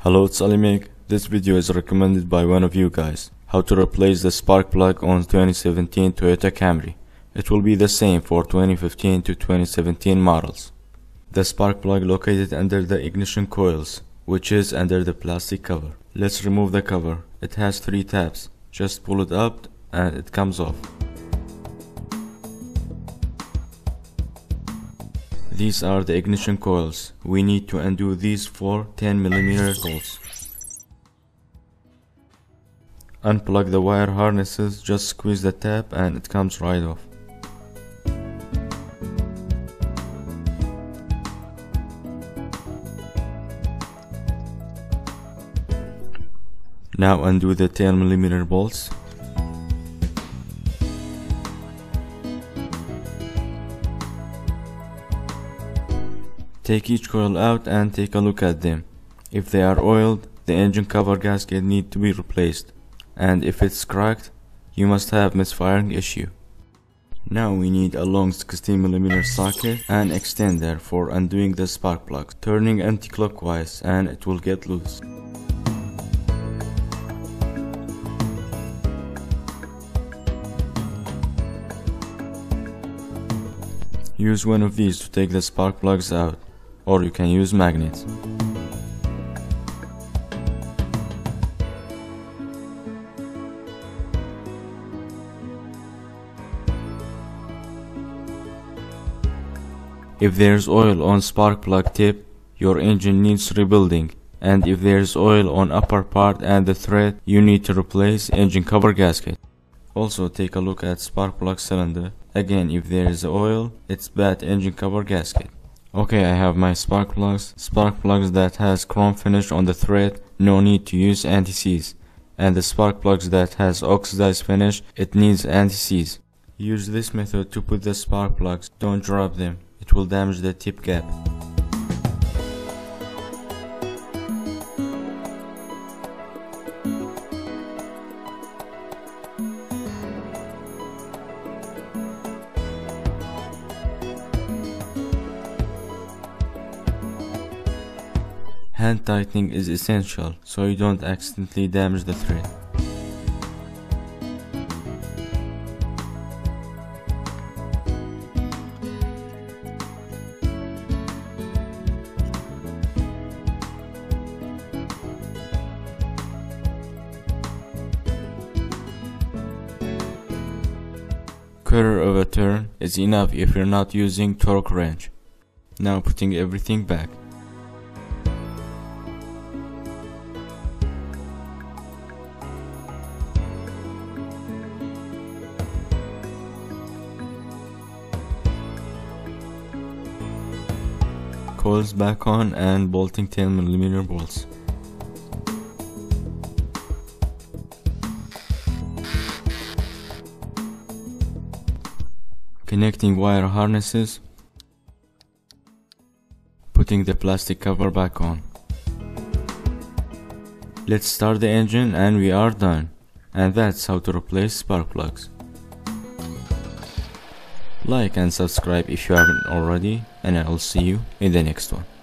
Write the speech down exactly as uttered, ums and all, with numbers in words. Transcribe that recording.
Hello, it's AliMECH. This video is recommended by one of you guys. How to replace the spark plug on twenty seventeen Toyota Camry. It will be the same for twenty fifteen to twenty seventeen models. The spark plug located under the ignition coils, which is under the plastic cover. Let's remove the cover. It has three tabs. Just pull it up and it comes off. These are the ignition coils. We need to undo these four ten millimeter bolts. Unplug the wire harnesses, just squeeze the tab and it comes right off. Now undo the ten millimeter bolts. Take each coil out and take a look at them. If they are oiled, the engine cover gasket needs to be replaced, and if it's cracked, you must have misfiring issue. Now we need a long sixteen millimeter socket and extender for undoing the spark plug, turning anti-clockwise and it will get loose. Use one of these to take the spark plugs out, or you can use magnets. If there's oil on spark plug tip, your engine needs rebuilding, and if there's oil on upper part and the thread, you need to replace engine cover gasket. Also take a look at spark plug cylinder. Again, if there is oil, it's bad engine cover gasket. Okay, I have my spark plugs. Spark plugs that has chrome finish on the thread, no need to use anti-seize. And the spark plugs that has oxidized finish, it needs anti-seize. Use this method to put the spark plugs, don't drop them, it will damage the tip gap. Hand tightening is essential so you don't accidentally damage the thread. Quarter of a turn is enough if you're not using torque wrench. Now putting everything back. Coils back on and bolting ten millimeter bolts. Connecting wire harnesses. Putting the plastic cover back on. Let's start the engine and we are done. And that's how to replace spark plugs. Like and subscribe if you haven't already, and I'll see you in the next one.